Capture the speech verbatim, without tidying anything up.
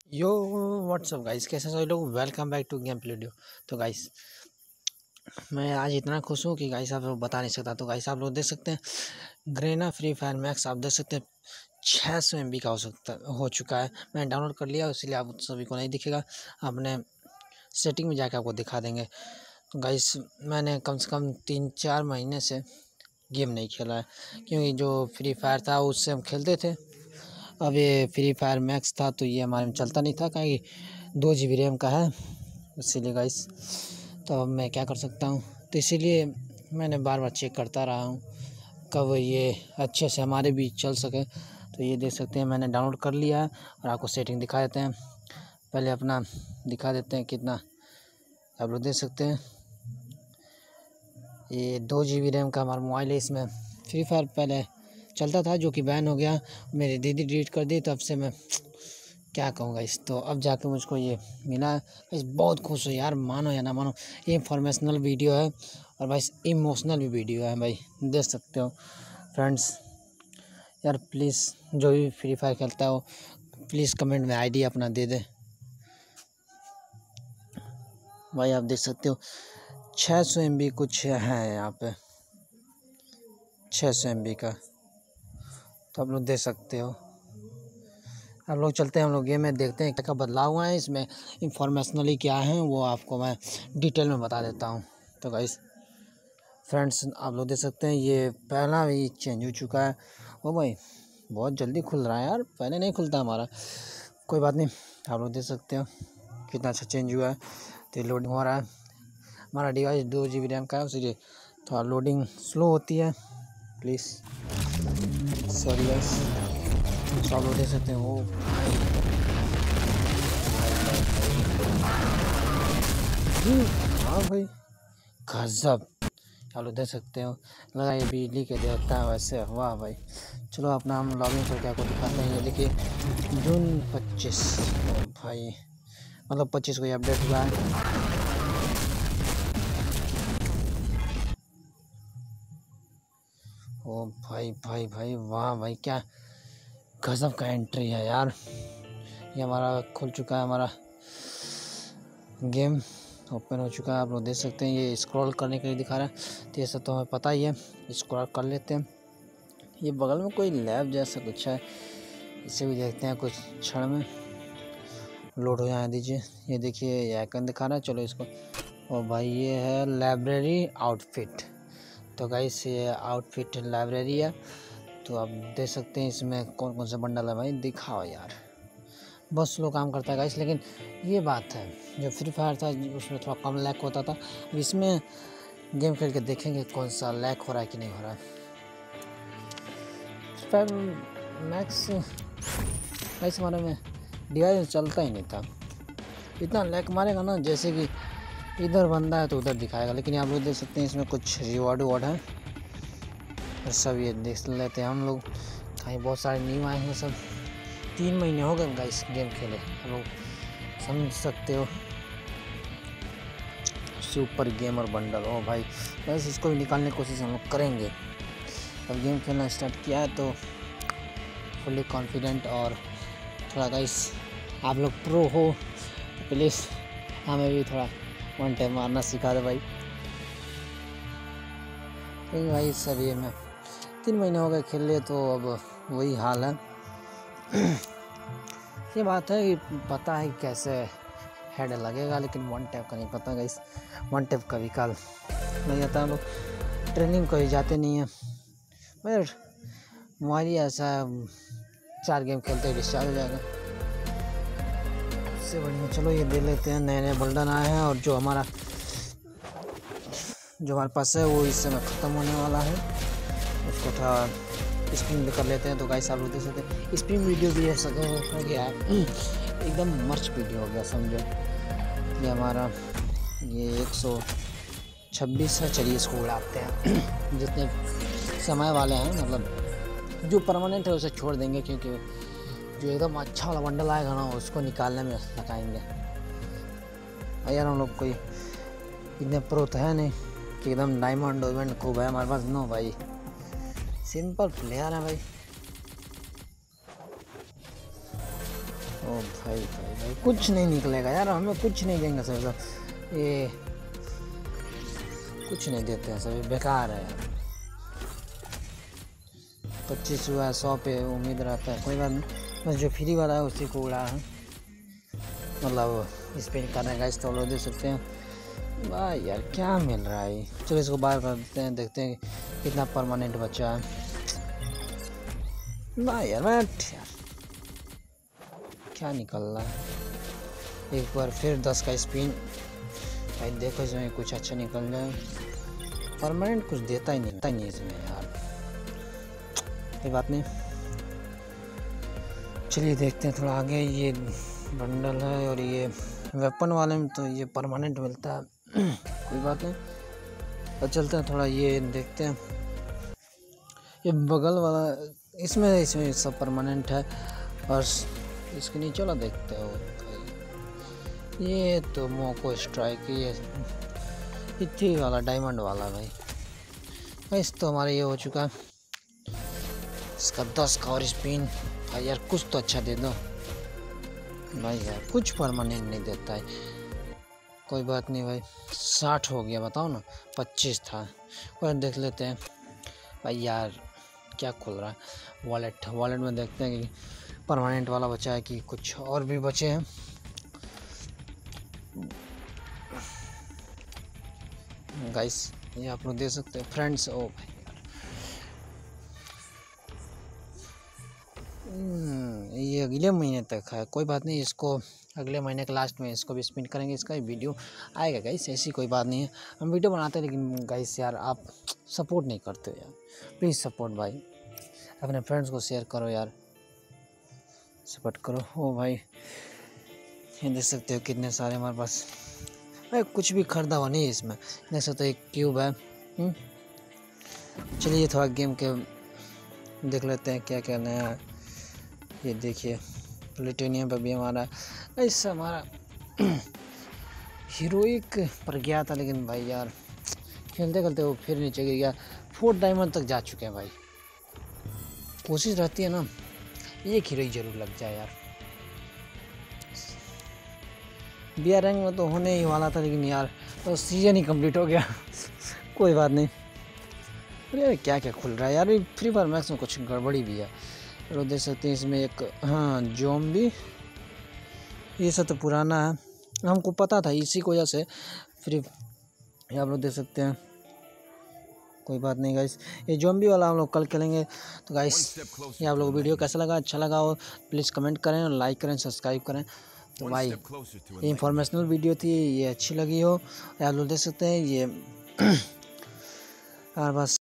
यो WhatsApp guys, कैसे सभी लोग। Welcome back to game play video. तो गाइस मैं आज इतना खुश हूँ कि गाइस आप लोग बता नहीं सकता। तो गाइस आप लोग देख सकते हैं ग्रेना फ्री फायर मैक्स, आप देख सकते हैं छः सौ एम बी का हो सकता हो चुका है। मैंने डाउनलोड कर लिया, इसलिए आप सभी को नहीं दिखेगा, अपने सेटिंग में जाकर आपको दिखा देंगे। तो गाइस मैंने कम से कम तीन चार महीने से गेम नहीं खेला है, क्योंकि जो फ्री फायर था उससे हम खेलते थे। अब ये फ्री फायर मैक्स था तो ये हमारे में चलता नहीं था, क्योंकि दो जी बी रैम का है, इसीलिए गाइस। तो अब मैं क्या कर सकता हूँ, तो इसीलिए मैंने बार बार चेक करता रहा हूँ कब ये अच्छे से हमारे बीच चल सके। तो ये देख सकते हैं मैंने डाउनलोड कर लिया है, और आपको सेटिंग दिखा देते हैं। पहले अपना दिखा देते हैं कितना, आप लोग देख सकते हैं ये दो जी बी रैम का हमारा मोबाइल है। इसमें फ्री फायर पहले चलता था, जो कि बैन हो गया, मेरी दीदी डिलीट कर दी, तब से मैं क्या कहूँगा इस। तो अब जाके मुझको ये मिला है, इस बहुत खुश हूँ यार, मानो या ना मानो। ये इंफॉर्मेशनल वीडियो है और भाई इमोशनल भी वीडियो है भाई, देख सकते हो फ्रेंड्स। यार प्लीज़ जो भी फ्री फायर खेलता हो प्लीज़ कमेंट में आईडी अपना दे दे भाई। आप देख सकते हो छः सौ एम बी कुछ है यहाँ पे, छः सौ एम बी का। तो आप लोग देख सकते हो। आप लोग चलते हैं, हम लोग गेम में देखते हैं क्या क्या बदलाव हुआ है इसमें, इंफॉर्मेशनली क्या है वो आपको मैं डिटेल में बता देता हूँ। तो गाइस फ्रेंड्स आप लोग देख सकते हैं ये पहला भी चेंज हो चुका है। ओ भाई बहुत जल्दी खुल रहा है यार, पहले नहीं खुलता हमारा। कोई बात नहीं, आप लोग देख सकते हो कितना अच्छा चेंज हुआ है। तो लोडिंग हो रहा है, हमारा डिवाइस दो जी बी रैम का है, इसलिए थोड़ा लोडिंग स्लो होती है, प्लीज़ सॉरी गाइस। तो आप लोग देख सकते हैं वो हाँ भाई गजब, आप लोग देख सकते हो, लगा ये बिजली के देवता है वैसे। वाह भाई, चलो अपना हम लॉगिन करके आपको दिखाते हैं। ये देखिए जून पच्चीस भाई, मतलब पच्चीस को ये अपडेट हुआ है। ओ भाई भाई भाई वाह भाई, क्या गजब का एंट्री है यार। ये हमारा खुल चुका है, हमारा गेम ओपन हो चुका है। आप लोग देख सकते हैं ये स्क्रॉल करने के लिए दिखा रहा है, तो ये सब तो हमें पता ही है, स्क्रॉल कर लेते हैं। ये बगल में कोई लैब जैसा कुछ है, इसे भी देखते हैं कुछ क्षण में। लोड हो जाने दीजिए। ये देखिए ये आइकन दिखा रहा है, चलो इसको। और भाई ये है लाइब्रेरी आउटफिट। तो गाइस ये आउटफिट लाइब्रेरी है, तो आप देख सकते हैं इसमें कौन कौन से बंडल है भाई, दिखाओ यार। बहुत स्लो काम करता है गाइस, लेकिन ये बात है जो फ्री फायर था उसमें थोड़ा कम लैग होता था, इसमें गेम खेल के देखेंगे कौन सा लैग हो रहा है कि नहीं हो रहा है। फ्री फायर मैक्स गाइस हमारे में डिवाइस चलता ही नहीं था, इतना लैग मारेगा ना जैसे कि इधर बंदा है तो उधर दिखाएगा। लेकिन आप लोग देख सकते हैं इसमें कुछ रिवॉर्ड वॉर्ड है, और सब ये देख लेते हैं हम लोग। कहीं बहुत सारे न्यू आए हैं, सब तीन महीने हो गए गाइस गेम खेले, हम लोग समझ सकते हो। सुपर गेमर बंडल, ओ भाई बस इसको भी निकालने की कोशिश हम लोग करेंगे। अब गेम खेलना स्टार्ट किया है तो फुली कॉन्फिडेंट, और थोड़ा गाइस आप लोग प्रो हो तो प्लीज़ हमें भी थोड़ा वन टाइम मारना सिखा दे भाई। लेकिन भाई सब ये में तीन महीने हो गए खेल लिए, तो अब वही हाल है। ये बात है कि पता है कैसे हेड लगेगा, लेकिन वन टैप का नहीं पता गाइस। वन टैप कभी काल नहीं आता, हम लोग ट्रेनिंग कहीं जाते नहीं हैं। मगर मोबाइल ही ऐसा चार गेम खेलते ही डिस्चार्ज हो जाएगा, इससे बढ़िया चलो ये दे लेते हैं। नए नए बंडल आए हैं, और जो हमारा जो हमारे पास है वो इस समय ख़त्म होने वाला है, उसको थोड़ा स्पिन भी कर लेते हैं। तो गाइस आप लोग देख सकते हैं स्पिन वीडियो भी ऐसा हो गया है, एकदम मस्त वीडियो हो गया समझो। ये हमारा ये एक सौ छब्बीस है, चलिए इसको उड़ाते हैं। जितने समय वाले हैं, मतलब जो परमानेंट है उसे छोड़ देंगे, क्योंकि जो एकदम अच्छा वाला बंडल आएगा ना उसको निकालने में लगाएंगे। यार हम लोग कोई इतने प्रो तो है नहीं कि एकदम डायमंड वायमंड खूब है हमारे पास, नो भाई, सिंपल प्लेयर है भाई। भाई भाई भाई कुछ नहीं निकलेगा यार, हमें कुछ नहीं देंगे सर सब, ये कुछ नहीं देते हैं सभी, बेकार है यार। पच्चीस हुआ है, सौ पे उम्मीद रहता है, कोई बात नहीं, बस जो फ्री वाला है उसी को उड़ा है, मतलब स्पिन करने का इस तो लोग दे सकते हैं। वाह यार क्या मिल रहा है, चलो इसको बाहर कर देते हैं, देखते हैं कितना परमानेंट बचा है। वाह यार बैठ यार, क्या निकल रहा है, एक बार फिर दस का स्पिन भाई, देखो इसमें कुछ अच्छा निकल जाए। परमानेंट कुछ देता ही नहीं देता ही नहीं इसमें यार, कोई बात नहीं, चलिए देखते हैं थोड़ा आगे। ये बंडल है और ये वेपन वाले में तो ये परमानेंट मिलता है कोई बात नहीं, और चलते हैं थोड़ा ये देखते हैं। ये बगल वाला इसमें इसमें सब परमानेंट है, और इसके नीचे वाला देखते हो भाई, ये तो मोको स्ट्राइक, ये इतनी वाला डायमंड वाला भाई, इस तो हमारा ये हो चुका है, इसका दस का और स्पिन भाई यार, कुछ तो अच्छा दे दो भाई यार, कुछ परमानेंट नहीं देता है, कोई बात नहीं भाई, साठ हो गया बताओ ना, पच्चीस था, और देख लेते हैं भाई यार क्या खुल रहा है। वॉलेट वॉलेट में देखते हैं कि परमानेंट वाला बचा है कि कुछ और भी बचे हैं। गाइस ये आप लोग देख सकते हैं फ्रेंड्स, ओ भाई ये अगले महीने तक है, कोई बात नहीं, इसको अगले महीने के लास्ट में इसको भी स्पिन करेंगे, इसका वीडियो आएगा गाइस, ऐसी कोई बात नहीं है, हम वीडियो बनाते हैं, लेकिन गाइस यार आप सपोर्ट नहीं करते यार, प्लीज़ सपोर्ट भाई, अपने फ्रेंड्स को शेयर करो यार, सपोर्ट करो। ओ भाई ये देख सकते हो कितने सारे हमारे पास, भाई कुछ भी खरीदा हुआ नहीं है इसमें, देख सकते हो एक क्यूब है। चलिए थोड़ा गेम के देख लेते हैं क्या क्या नया है। ये देखिए प्लेटिनियम पर भी हमारा ऐसा हमारा हीरोइक पर गया था, लेकिन भाई यार खेलते खेलते वो फिर नीचे गिर गया, फोर्थ डायमंड तक जा चुके हैं भाई, कोशिश रहती है ना एक हीरोइक जरूर लग जाए यार। बी आर रैंक में तो होने ही वाला था, लेकिन यार तो सीजन ही कंप्लीट हो गया कोई बात नहीं। अरे क्या क्या खुल रहा है यार, फ्री फायर मैक्स में कुछ गड़बड़ी भी है, तो देख सकते हैं इसमें एक, हाँ ज़ॉम्बी, ये सब तो पुराना है, हमको पता था, इसी की वजह से फ्री, आप लोग देख सकते हैं, कोई बात नहीं गाइस, ये ज़ॉम्बी वाला हम लोग कल खेलेंगे। तो गाइस ये आप लोग वीडियो कैसा लगा, अच्छा लगा हो प्लीज़ कमेंट करें, लाइक करें, सब्सक्राइब करें। तो भाई ये इंफॉर्मेशनल वीडियो थी, ये अच्छी लगी हो आप लोग देख सकते हैं ये और बस।